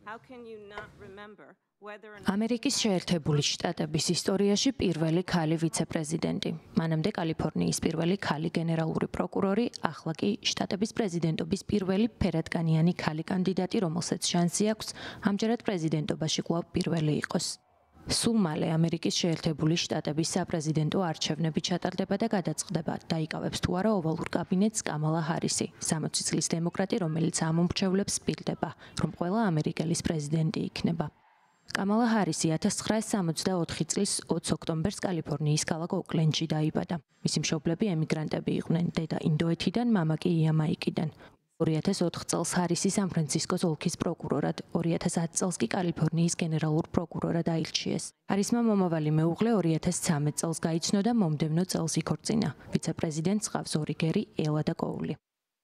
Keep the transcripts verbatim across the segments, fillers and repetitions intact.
ამერიკის შეერთებული შტატების ისტორიაში პირველი ქალი ვიცე-პრეზიდენტი. მანამდე კალიფორნიის პირველი ქალი გენერალური პროკურორი, ახლა კი შტატების პრეზიდენტობის პირველი ფერადკანიანი ქალი კანდიდატი, რომელსაც შანსი აქვს ამჯერად პრეზიდენტობაში კვლავ პირველი იყოს. სულ მალე ამერიკის შეერთებული შტატების საპრეზიდენტო არჩევნები ჩატარდება და გადაწყდება. დაიკავებს თუ არა ოვალურ კაბინეტს კამალა ჰარისი, სამოცი წლის დემოკრატი, რომელიც ამომრჩევლებს ჰპირდება, რომ ყველა ამერიკელის პრეზიდენტი იქნება. კამალა ჰარისი ათას ცხრაასი სამოცდაოთხი წლის ოცი ოქტომბერს კალიფორნიის ქალაქ ოკლენდში დაიბადა. მისი მშობლები ემიგრანტები იყვნენ, დედა ინდოეთიდან, მამა კი იამაიკიდან. ორი ათას ოთხ წელს ჰარისი სან-ფრანცისკოს ოლქის პროკურორად, ორი ათას ათი წელს კი კალიფორნიის გენერალურ პროკურორად აირჩიეს. ჰარისმა მომავალი მეუღლე ორი ათას ცამეტ წელს გაიცნო და მომდევნო წელს იქორწინა. ვიცე-პრეზიდენტს ჰყავს ორი გერი, ელა და კოული.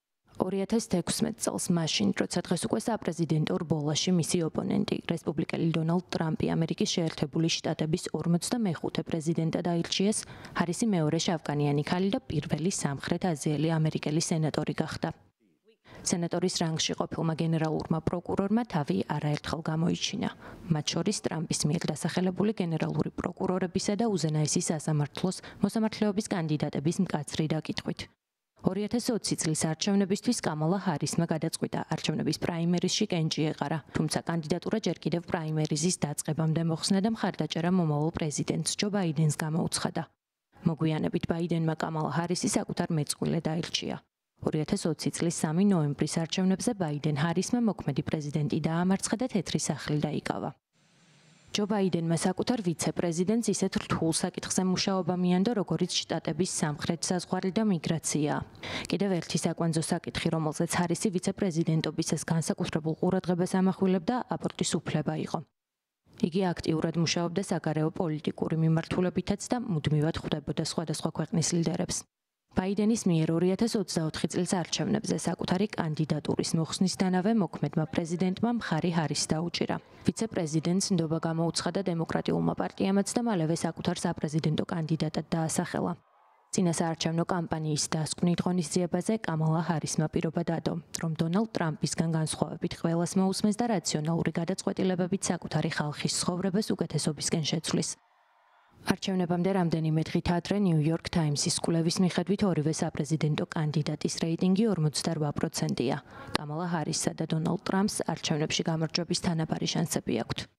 ორი ათას თექვსმეტ წელს მაშინ, როცა დღეს უკვე საპრეზიდენტო რბოლაში მისი ოპონენტი, რესპუბლიკელი დონალდ ტრამპი ამერიკის შეერთებული შტატების ორმოცდამეხუთე პრეზიდენტად აირჩიეს, ჰარისი მეორე შავკანიანი ქალი და პირველი სამხრეთ აზიელი ამერიკელი სენატორი გახდა. სენატორის რანგში ყოფილმა გენერალურმა პროკურორმა თავი არაერთხელ გამოიჩინა. მათ შორის ტრამპის მიერ დასახელებული გენერალური პროკურორებისა და უზენაესი სასამართლოს მოსამართლეობის კანდიდატების მკაცრი დაკითხვით. ორი ათას ოცი წლის არჩევნებისთვის კამალა ჰარისმა გადაწყვიტა არჩევნების პრაიმერიზში კენჭი ეყარა, თუმცა კანდიდატურა ჯერ კიდევ პრაიმერიზის დაწყებამდე მოხსნა და მხარდაჭერა მომავალ პრეზიდენტს ჯო ბაიდენს გამოუცხადა. მოგვიანებით ბაიდენმა კამალა ჰარისი საკუთარ მეწყვილედ აირჩია. ორი ათას ოცი წლის სამი ნოემბრის არჩევნებზე ბაიდენ ჰარისმა მოქმედი პრეზიდენტი დაამარცხა და თეთრი სახლი დაიკავა. ჯო ბაიდენმა საკუთარ ვიცე-პრეზიდენტს ისეთ რთულ საკითხზე მუშაობა მიანდო, როგორც შტატების სამხრეთ საზღვარი და მიგრაცია. კიდევ ერთი საკვანძო საკითხი, რომელზეც ჰარისი ვიცე-პრეზიდენტობისას განსაკუთრებულ ყურადღებას ამახვილებდა, აბორტის უფლება იყო. იგი აქტიურად მუშაობდა საგარეო პოლიტიკური მიმართულებითაც და მუდმივად ხვდებოდა სხვადასხვა ქვეყნის ლიდერებს. ბაიდენის მიერ ორი ათას ოცდაოთხი წლის არჩევნებზე საკუთარი კანდიდატურის მოხსნისთანავე მოქმედმა პრეზიდენტმა მხარი ჰარის დაუჭირა. ვიცე-პრეზიდენტს ნდობა გამოუცხადა დემოკრატიულმა პარტიამაც და მალევე საკუთარ საპრეზიდენტო კანდიდატად დაასახელა. წინასაარჩევნო კამპანიის დასკვნით ღონისძიებაზე კამალა ჰარისმა პირობა დადო, რომ დონალდ ტრამპისგან განსხვავებით ყველას მოусმეს და რაციონალური გადაწყვეტილებებით საკუთარი ხალხის ცხოვრებას უკეთესობისკენ შეცვლის. არჩევნებამდე რამდენიმე დღით ადრე ნიუ-იორკ ტაიმსის კვლევის მიხედვით ორივე საპრეზიდენტო კანდიდატის რეიტინგი ორმოცდარვა პროცენტია. კამალა ჰარისსა და დონალდ ტრამპს არჩევნებში გამარჯვების თანაბარი შანსები აქვთ.